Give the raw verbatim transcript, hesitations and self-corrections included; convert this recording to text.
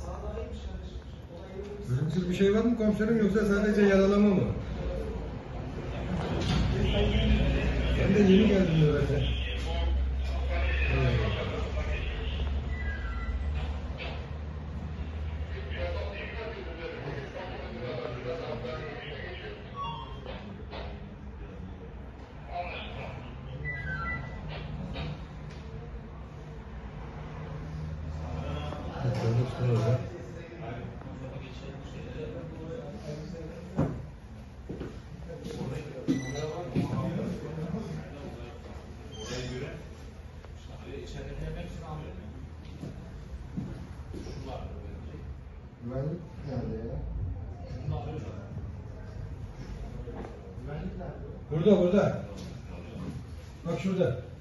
Ölümsüz bir şey var mı komiserim, yoksa sadece yaralama mı? Ben de yeni geldim zaten. Evet. Güvenlik nerede ya? Burada, burada. Bak şurada.